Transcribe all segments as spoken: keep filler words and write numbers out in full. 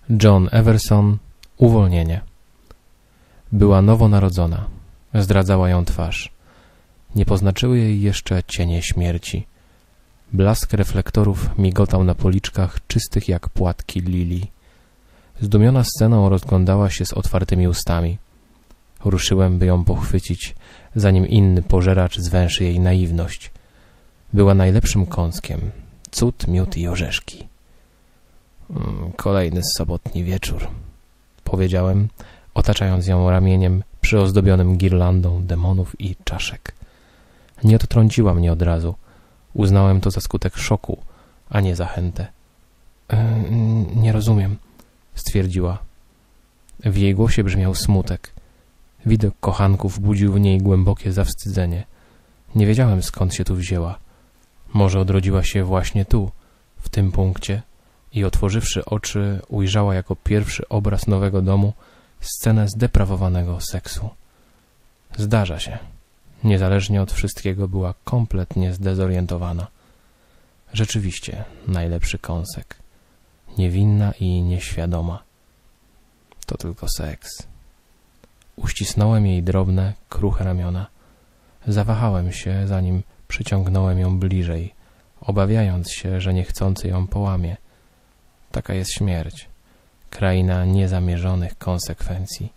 John Everson. Uwolnienie. Była nowonarodzona. Zdradzała ją twarz. Nie poznaczyły jej jeszcze cienie śmierci. Blask reflektorów migotał na policzkach czystych jak płatki lilii. Zdumiona sceną rozglądała się z otwartymi ustami. Ruszyłem, by ją pochwycić, zanim inny pożeracz zwęszy jej naiwność. Była najlepszym kąskiem. Cud, miód i orzeszki. Kolejny sobotni wieczór, powiedziałem, otaczając ją ramieniem przyozdobionym girlandą demonów i czaszek. Nie odtrąciła mnie od razu. Uznałem to za skutek szoku, a nie zachętę. E, nie rozumiem, stwierdziła. W jej głosie brzmiał smutek. Widok kochanków budził w niej głębokie zawstydzenie. Nie wiedziałem, skąd się tu wzięła. Może odrodziła się właśnie tu, w tym punkcie, i otworzywszy oczy, ujrzała jako pierwszy obraz nowego domu scenę zdeprawowanego seksu. Zdarza się. Niezależnie od wszystkiego była kompletnie zdezorientowana. Rzeczywiście najlepszy kąsek. Niewinna i nieświadoma. To tylko seks. Uścisnąłem jej drobne, kruche ramiona. Zawahałem się, zanim przyciągnąłem ją bliżej, obawiając się, że niechcący ją połamie. Taka jest śmierć. Kraina niezamierzonych konsekwencji.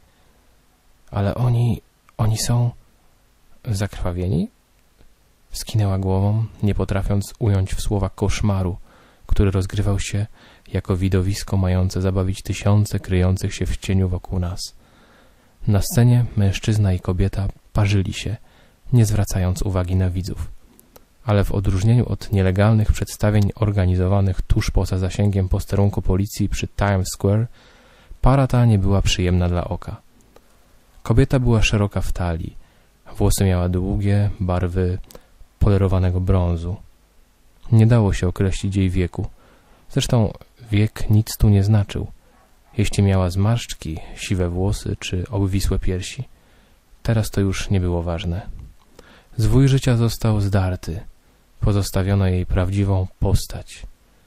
Ale oni... oni są... zakrwawieni? Skinęła głową, nie potrafiąc ująć w słowa koszmaru, który rozgrywał się jako widowisko mające zabawić tysiące kryjących się w cieniu wokół nas. Na scenie mężczyzna i kobieta parzyli się, nie zwracając uwagi na widzów. Ale w odróżnieniu od nielegalnych przedstawień organizowanych tuż poza zasięgiem posterunku policji przy Times Square, para ta nie była przyjemna dla oka. Kobieta była szeroka w talii. Włosy miała długie, barwy polerowanego brązu. Nie dało się określić jej wieku. Zresztą wiek nic tu nie znaczył. Jeśli miała zmarszczki, siwe włosy czy obwisłe piersi. Teraz to już nie było ważne. Zwój życia został zdarty. Pozostawiono jej prawdziwą postać.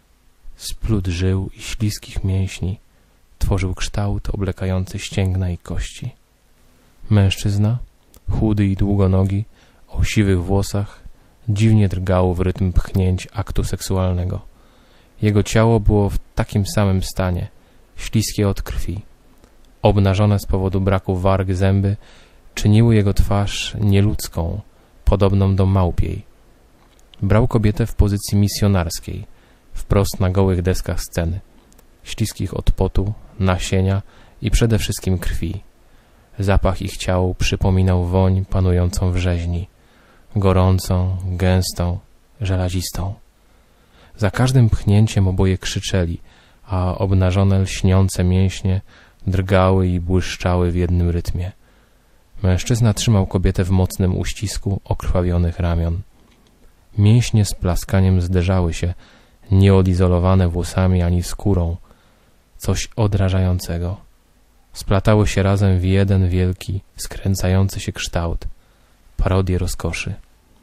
Splód żył i śliskich mięśni tworzył kształt oblekający ścięgna i kości. Mężczyzna, chudy i długonogi, o siwych włosach, dziwnie drgał w rytm pchnięć aktu seksualnego. Jego ciało było w takim samym stanie, śliskie od krwi. Obnażone z powodu braku warg zęby czyniły jego twarz nieludzką, podobną do małpiej. Brał kobietę w pozycji misjonarskiej, wprost na gołych deskach sceny, śliskich od potu, nasienia i przede wszystkim krwi. Zapach ich ciał przypominał woń panującą w rzeźni, gorącą, gęstą, żelazistą. Za każdym pchnięciem oboje krzyczeli, a obnażone lśniące mięśnie drgały i błyszczały w jednym rytmie. Mężczyzna trzymał kobietę w mocnym uścisku okrwawionych ramion. Mięśnie z plaskaniem zderzały się, nieodizolowane włosami ani skórą. Coś odrażającego. Splatały się razem w jeden wielki, skręcający się kształt. Parodię rozkoszy.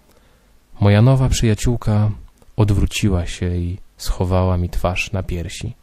Moja nowa przyjaciółka odwróciła się i schowała mi twarz na piersi.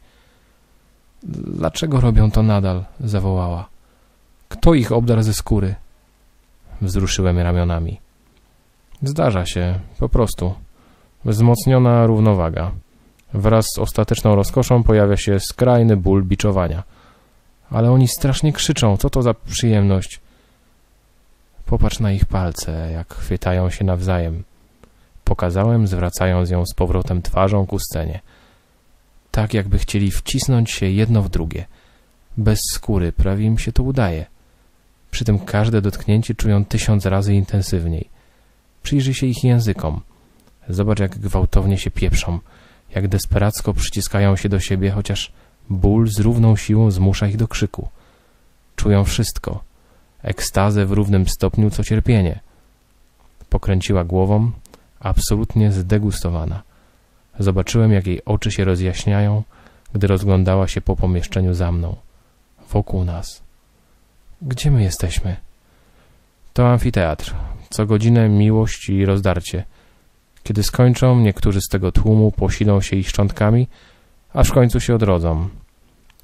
Dlaczego robią to nadal? Zawołała. Kto ich obdarł ze skóry? Wzruszyłem ramionami. Zdarza się, po prostu. Wzmocniona równowaga. Wraz z ostateczną rozkoszą pojawia się skrajny ból biczowania. Ale oni strasznie krzyczą, co to za przyjemność? Popatrz na ich palce, jak chwytają się nawzajem. Pokazałem, zwracając ją z powrotem twarzą ku scenie. Tak, jakby chcieli wcisnąć się jedno w drugie. Bez skóry prawie im się to udaje. Przy tym każde dotknięcie czują tysiąc razy intensywniej. Przyjrzyj się ich językom. Zobacz, jak gwałtownie się pieprzą, jak desperacko przyciskają się do siebie, chociaż ból z równą siłą zmusza ich do krzyku. Czują wszystko. Ekstazę w równym stopniu, co cierpienie. Pokręciła głową, absolutnie zdegustowana. Zobaczyłem, jak jej oczy się rozjaśniają, gdy rozglądała się po pomieszczeniu za mną. Wokół nas. Gdzie my jesteśmy? To amfiteatr. Co godzinę miłość i rozdarcie. Kiedy skończą, niektórzy z tego tłumu posilą się ich szczątkami, aż w końcu się odrodzą.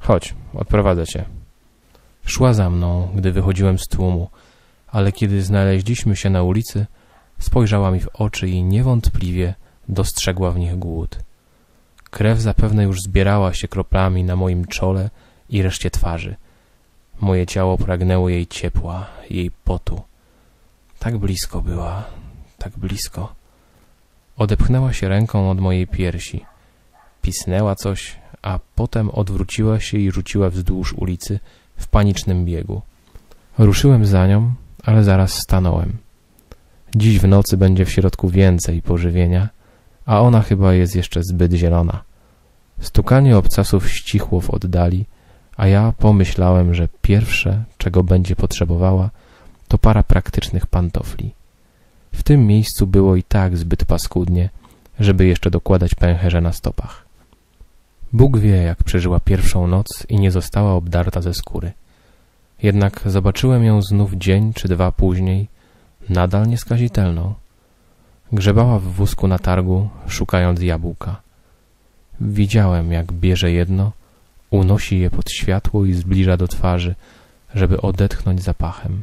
Chodź, odprowadzę cię. Szła za mną, gdy wychodziłem z tłumu, ale kiedy znaleźliśmy się na ulicy, spojrzała mi w oczy i niewątpliwie dostrzegła w nich głód. Krew zapewne już zbierała się kroplami na moim czole i reszcie twarzy. Moje ciało pragnęło jej ciepła, jej potu. Tak blisko była, tak blisko. Odepchnęła się ręką od mojej piersi. Pisnęła coś, a potem odwróciła się i rzuciła wzdłuż ulicy w panicznym biegu. Ruszyłem za nią, ale zaraz stanąłem. Dziś w nocy będzie w środku więcej pożywienia, a ona chyba jest jeszcze zbyt zielona. Stukanie obcasów ścichło w oddali, a ja pomyślałem, że pierwsze, czego będzie potrzebowała, to para praktycznych pantofli. W tym miejscu było i tak zbyt paskudnie, żeby jeszcze dokładać pęcherze na stopach. Bóg wie, jak przeżyła pierwszą noc i nie została obdarta ze skóry. Jednak zobaczyłem ją znów dzień czy dwa później, nadal nieskazitelną. Grzebała w wózku na targu, szukając jabłka. Widziałem, jak bierze jedno, unosi je pod światło i zbliża do twarzy, żeby odetchnąć zapachem.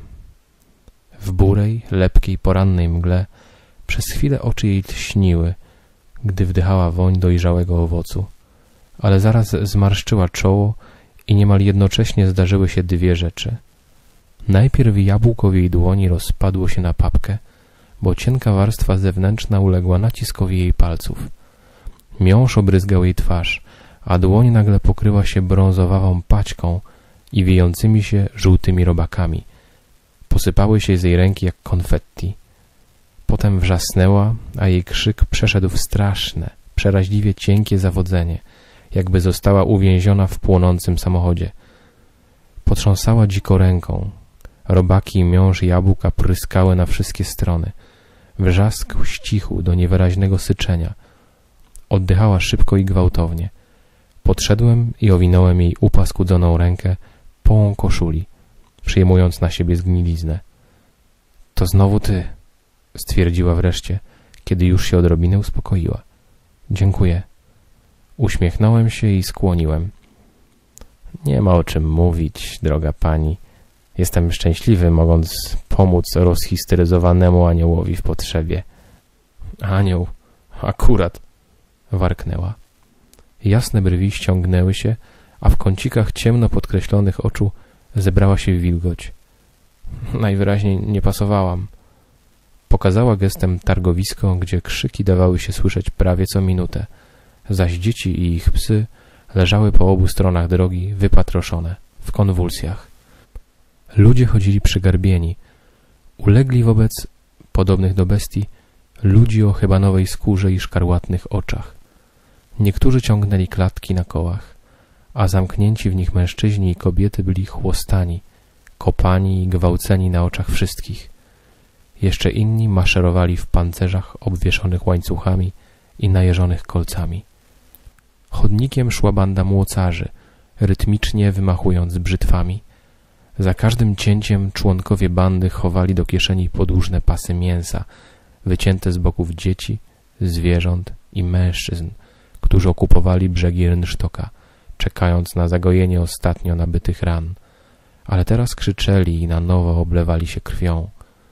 W burej, lepkiej, porannej mgle przez chwilę oczy jej lśniły, gdy wdychała woń dojrzałego owocu, ale zaraz zmarszczyła czoło i niemal jednocześnie zdarzyły się dwie rzeczy. Najpierw jabłko w jej dłoni rozpadło się na papkę, bo cienka warstwa zewnętrzna uległa naciskowi jej palców. Miąższ obryzgał jej twarz, a dłoń nagle pokryła się brązowawą paćką i wiejącymi się żółtymi robakami. Posypały się z jej ręki jak konfetti. Potem wrzasnęła, a jej krzyk przeszedł w straszne, przeraźliwie cienkie zawodzenie, jakby została uwięziona w płonącym samochodzie. Potrząsała dziko ręką. Robaki i miąższ jabłka pryskały na wszystkie strony. Wrzask ścichł do niewyraźnego syczenia. Oddychała szybko i gwałtownie. Podszedłem i owinąłem jej upaskudzoną rękę połą koszuli, przyjmując na siebie zgniliznę. — To znowu ty — stwierdziła wreszcie, kiedy już się odrobinę uspokoiła. — Dziękuję. Uśmiechnąłem się i skłoniłem. — Nie ma o czym mówić, droga pani. Jestem szczęśliwy, mogąc pomóc rozhisteryzowanemu aniołowi w potrzebie. — Anioł, akurat — warknęła. Jasne brwi ściągnęły się, a w kącikach ciemno podkreślonych oczu zebrała się wilgoć. Najwyraźniej nie pasowałam. Pokazała gestem targowisko, gdzie krzyki dawały się słyszeć prawie co minutę, zaś dzieci i ich psy leżały po obu stronach drogi, wypatroszone, w konwulsjach. Ludzie chodzili przygarbieni, ulegli wobec, podobnych do bestii, ludzi o chybanowej skórze i szkarłatnych oczach. Niektórzy ciągnęli klatki na kołach, a zamknięci w nich mężczyźni i kobiety byli chłostani, kopani i gwałceni na oczach wszystkich. Jeszcze inni maszerowali w pancerzach obwieszonych łańcuchami i najeżonych kolcami. Chodnikiem szła banda młocarzy, rytmicznie wymachując brzytwami. Za każdym cięciem członkowie bandy chowali do kieszeni podłużne pasy mięsa, wycięte z boków dzieci, zwierząt i mężczyzn, którzy okupowali brzegi rynsztoka, czekając na zagojenie ostatnio nabytych ran, ale teraz krzyczeli i na nowo oblewali się krwią.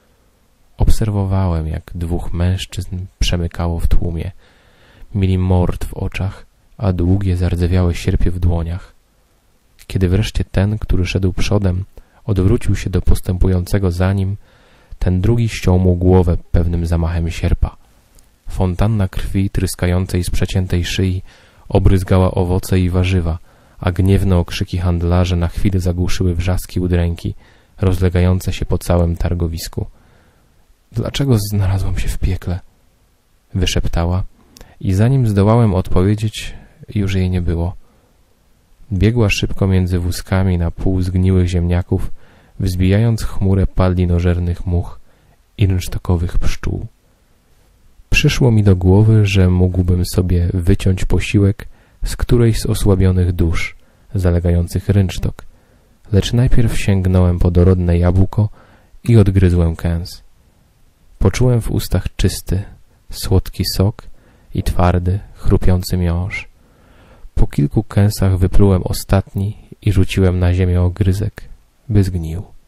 Obserwowałem, jak dwóch mężczyzn przemykało w tłumie. Mieli mord w oczach, a długie, zardzewiałe sierpie w dłoniach. Kiedy wreszcie ten, który szedł przodem, odwrócił się do postępującego za nim, ten drugi ściął mu głowę pewnym zamachem sierpa. Fontanna krwi tryskającej z przeciętej szyi obryzgała owoce i warzywa, a gniewne okrzyki handlarzy na chwilę zagłuszyły wrzaski udręki, rozlegające się po całym targowisku. — Dlaczego znalazłam się w piekle? — wyszeptała i zanim zdołałem odpowiedzieć, już jej nie było. Biegła szybko między wózkami na pół zgniłych ziemniaków, wzbijając chmurę padlinożernych much i rynsztokowych pszczół. Przyszło mi do głowy, że mógłbym sobie wyciąć posiłek z którejś z osłabionych dusz zalegających rynsztok, lecz najpierw sięgnąłem po dorodne jabłko i odgryzłem kęs. Poczułem w ustach czysty, słodki sok i twardy, chrupiący miąższ. Po kilku kęsach wyplułem ostatni i rzuciłem na ziemię ogryzek, by zgnił.